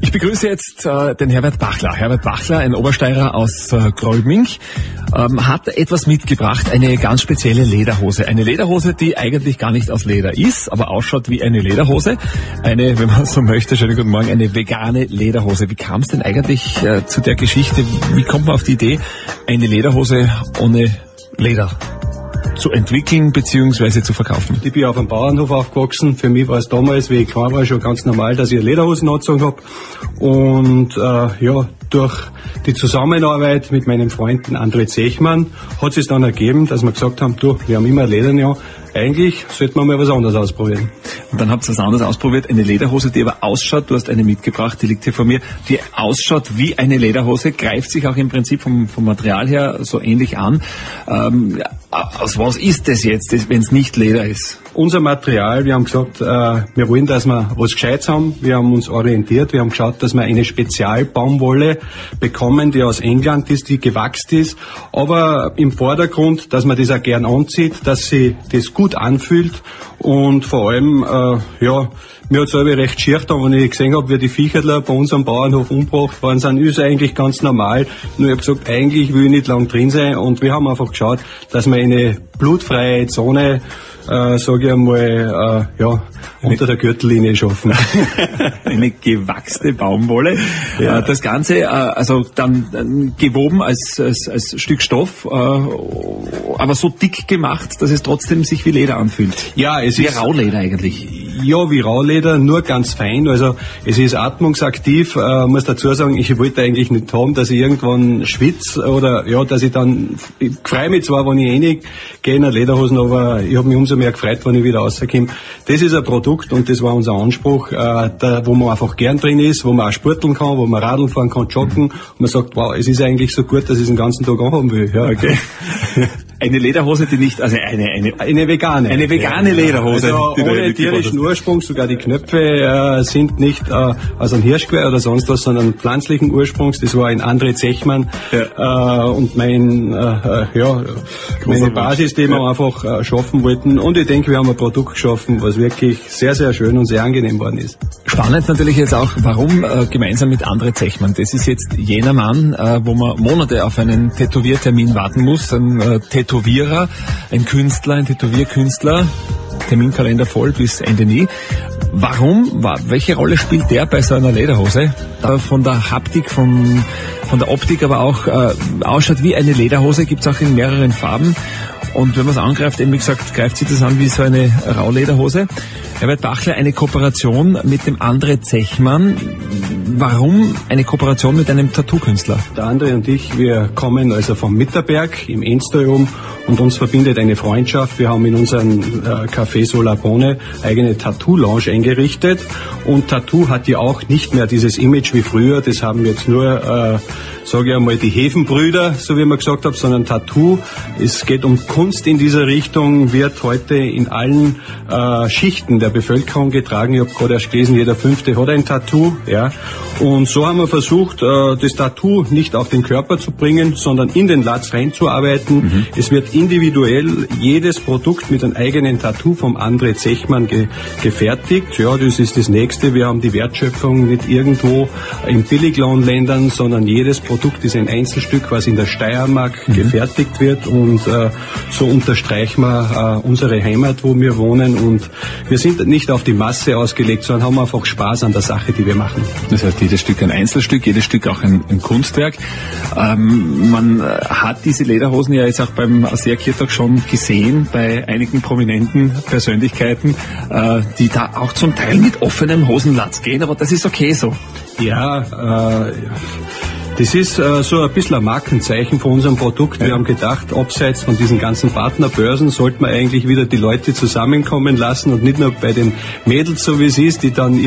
Ich begrüße jetzt den Herbert Bachler. Herbert Bachler, ein Obersteirer aus Gröbming, hat etwas mitgebracht, eine ganz spezielle Lederhose. Eine Lederhose, die eigentlich gar nicht aus Leder ist, aber ausschaut wie eine Lederhose. Eine, wenn man so möchte, schönen guten Morgen, eine vegane Lederhose. Wie kam es denn eigentlich zu der Geschichte? Wie kommt man auf die Idee, eine Lederhose ohne Leder zu entwickeln bzw. zu verkaufen? Ich bin auf einem Bauernhof aufgewachsen. Für mich war es damals, wie ich klein war, schon ganz normal, dass ich eine Lederhosen angezogen habe. Und durch die Zusammenarbeit mit meinen Freunden André Zechmann hat es dann ergeben, dass wir gesagt haben, du, wir haben immer Leder an. Eigentlich sollten wir mal was anderes ausprobieren. Und dann habt ihr was anderes ausprobiert, eine Lederhose, die aber ausschaut, du hast eine mitgebracht, die liegt hier vor mir, die ausschaut wie eine Lederhose, greift sich auch im Prinzip vom Material her so ähnlich an. Aus was ist das jetzt, wenn es nicht Leder ist? Unser Material, wir haben gesagt, wir wollen, dass wir was Gescheites haben. Wir haben uns orientiert, wir haben geschaut, dass wir eine Spezialbaumwolle bekommen, die aus England ist, die gewachsen ist. Aber im Vordergrund, dass man das auch gern anzieht, dass sie das gut anfühlt und vor allem, mir hat es selber recht schier getan, wenn ich gesehen habe, wie die Viecherler bei uns am Bauernhof umgebracht worden sind, ist eigentlich ganz normal. Nur ich habe gesagt, eigentlich will ich nicht lang drin sein und wir haben einfach geschaut, dass wir eine blutfreie Zone, sage ich einmal, unter der Gürtellinie schaffen. Eine gewachste Baumwolle. Ja. Das Ganze, also dann gewoben als Stück Stoff, aber so dick gemacht, dass es trotzdem sich wie Leder anfühlt. Ja, es wie ist Rauleder eigentlich. Ja, wie Rauleder, nur ganz fein. Also es ist atmungsaktiv. Muss dazu sagen, ich wollte eigentlich nicht haben, dass ich irgendwann schwitze oder dass ich dann, ich freue mich zwar, wenn ich reingehe in eine Lederhosen, aber ich habe mich umso mehr gefreut, wenn ich wieder rauskomme. Das ist ein Produkt und das war unser Anspruch, wo man einfach gern drin ist, wo man auch sporteln kann, wo man Radl fahren kann, joggen. Und man sagt, wow, es ist eigentlich so gut, dass ich es den ganzen Tag anhaben will. Ja. Okay. Eine Lederhose, die nicht, also eine vegane. Eine vegane Lederhose. Also ohne tierischen Ursprung, sogar die Knöpfe sind nicht aus einem Hirschgeweih oder sonst was, sondern pflanzlichen Ursprungs. Das war ein André Zechmann und meine Basis, die wir einfach schaffen wollten. Und ich denke, wir haben ein Produkt geschaffen, was wirklich sehr, sehr schön und sehr angenehm worden ist. Spannend natürlich jetzt auch, warum gemeinsam mit André Zechmann. Das ist jetzt jener Mann, wo man Monate auf einen Tätowiertermin warten muss, ein Tätowierer, ein Künstler, ein Tätowierkünstler, Terminkalender voll bis Ende nie. Warum? Welche Rolle spielt der bei so einer Lederhose? Von der Haptik, von der Optik, aber auch ausschaut wie eine Lederhose, gibt es auch in mehreren Farben. Und wenn man es angreift, eben wie gesagt, greift sich das an wie so eine Raulederhose. Herbert Bachler, eine Kooperation mit dem André Zechmann. Warum eine Kooperation mit einem Tattoo-Künstler? Der André und ich, wir kommen also vom Mitterberg im Enstal und uns verbindet eine Freundschaft. Wir haben in unserem Café Solabone eigene Tattoo-Lounge eingerichtet und Tattoo hat ja auch nicht mehr dieses Image wie früher. Das haben jetzt nur, sage ich einmal, die Hefenbrüder, so wie man gesagt hat, sondern Tattoo. Es geht um Kunst in dieser Richtung, wird heute in allen Schichten der Bevölkerung getragen. Ich habe gerade erst gelesen, jeder Fünfte hat ein Tattoo. Ja. Und so haben wir versucht, das Tattoo nicht auf den Körper zu bringen, sondern in den Latz reinzuarbeiten. Mhm. Es wird individuell jedes Produkt mit einem eigenen Tattoo vom André Zechmann gefertigt. Ja, das ist das Nächste. Wir haben die Wertschöpfung nicht irgendwo in Billiglohnländern, sondern jedes Produkt ist ein Einzelstück, was in der Steiermark gefertigt wird. Und so unterstreichen wir unsere Heimat, wo wir wohnen. Und wir sind nicht auf die Masse ausgelegt, sondern haben einfach Spaß an der Sache, die wir machen. Das heißt, jedes Stück ein Einzelstück, jedes Stück auch ein Kunstwerk. Man hat diese Lederhosen ja jetzt auch beim ASEA-Kirtag schon gesehen, bei einigen prominenten Persönlichkeiten, die da auch zum Teil mit offenem Hosenlatz gehen, aber das ist okay so. Ja, das ist so ein bisschen ein Markenzeichen von unserem Produkt. Wir haben gedacht, abseits von diesen ganzen Partnerbörsen sollte man eigentlich wieder die Leute zusammenkommen lassen und nicht nur bei den Mädels, so wie es ist, die dann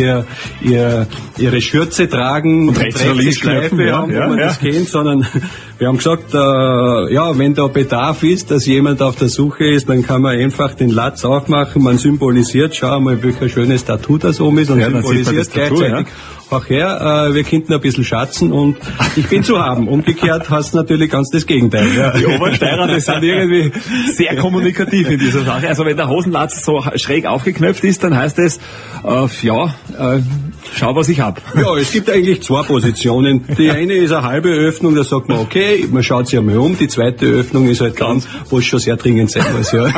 ihre Schürze tragen und rechte Schleife haben, wo man das kennt, sondern wir haben gesagt, wenn da Bedarf ist, dass jemand auf der Suche ist, dann kann man einfach den Latz aufmachen, man symbolisiert, schau mal, welch ein schönes Tattoo das oben ist und symbolisiert gleichzeitig. Ach ja, wir könnten ein bisschen schatzen und Ich bin zu haben. Umgekehrt hast du natürlich ganz das Gegenteil. Ja. Die Obersteirer, das sind irgendwie sehr kommunikativ in dieser Sache. Also wenn der Hosenlatz so schräg aufgeknöpft ist, dann heißt es, schau, was ich hab. Ja, es gibt eigentlich zwei Positionen. Die eine ist eine halbe Öffnung, da sagt man, okay, man schaut sich einmal um. Die zweite Öffnung ist halt dann, wo es schon sehr dringend sein muss. Ja.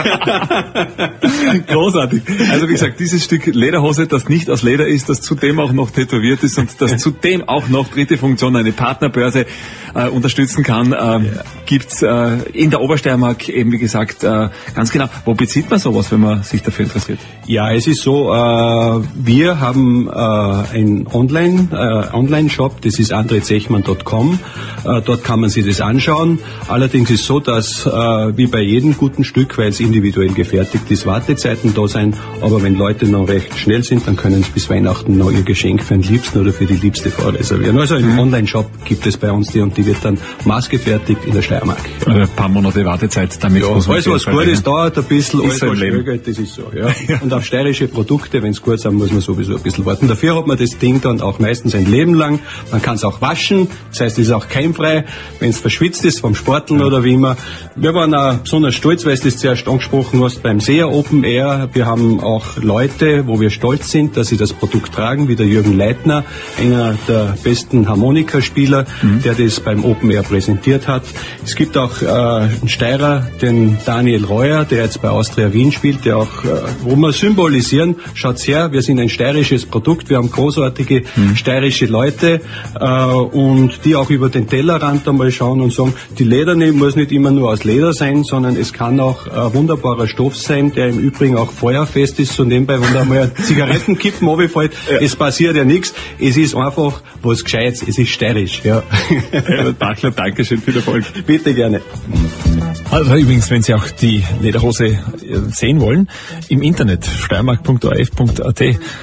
Großartig. Also wie gesagt, dieses Stück Lederhose, das nicht aus Leder ist, das zudem auch noch tätowiert ist und das zudem auch noch dritte Funktion, eine Partnerbörse unterstützen kann, gibt's in der Obersteiermark eben, wie gesagt, ganz genau. Wo bezieht man sowas, wenn man sich dafür interessiert? Ja, es ist so, wir haben einen Online-Shop, das ist andrezechmann.com. Dort kann man sich das anschauen. Allerdings ist es so, dass wie bei jedem guten Stück, weil es individuell gefertigt ist, Wartezeiten da sein. Aber wenn Leute noch recht schnell sind, dann können sie bis Weihnachten noch ihr Geschenk für den Liebsten oder für die Liebste vorreservieren. Also im Online-Shop gibt es bei uns die und die wird dann maßgefertigt in der Steiermark. Ein paar Monate Wartezeit, damit ja, alles was gut ist, dauert ein bisschen, alles was schwieriger, das ist so. Ja. Und auf steirische Produkte, wenn es gut sind, muss man sowieso ein bisschen warten. Dafür hat man das Ding dann auch meistens ein Leben lang. Man kann es auch waschen, das heißt, es ist auch keimfrei, wenn es verschwitzt ist vom Sporteln oder wie immer. Wir waren auch besonders stolz, weil du das zuerst angesprochen hast, beim SEA Open Air. Wir haben auch Leute, wo wir stolz sind, dass sie das Produkt tragen, wie der Jürgen Leitner, einer der besten Harmonikaspieler, der das beim Open Air präsentiert hat. Es gibt auch einen Steirer, den Daniel Reuer, der jetzt bei Austria Wien spielt, der auch, wo wir symbolisieren, schaut's her, wir sind ein steirisches Produkt, wir haben großartige steirische Leute und die auch über den Tellerrand einmal schauen und sagen, die Lederne muss nicht immer nur aus Leder sein, sondern es kann auch ein wunderbarer Stoff sein, der im Übrigen auch feuerfest ist, so nebenbei, wenn da mal ein Zigarettenkippen runterfällt, es passiert ja nichts, es ist einfach was Gescheites, es ist steirisch. Ja. Herbert Bachler, Dankeschön für den Erfolg. Bitte gerne. Also übrigens, wenn Sie auch die Lederhose sehen wollen, im Internet steiermark.orf.at.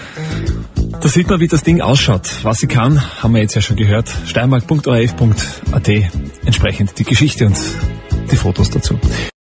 Da sieht man, wie das Ding ausschaut. Was sie kann, haben wir jetzt ja schon gehört. steiermark.orf.at. Entsprechend die Geschichte und die Fotos dazu.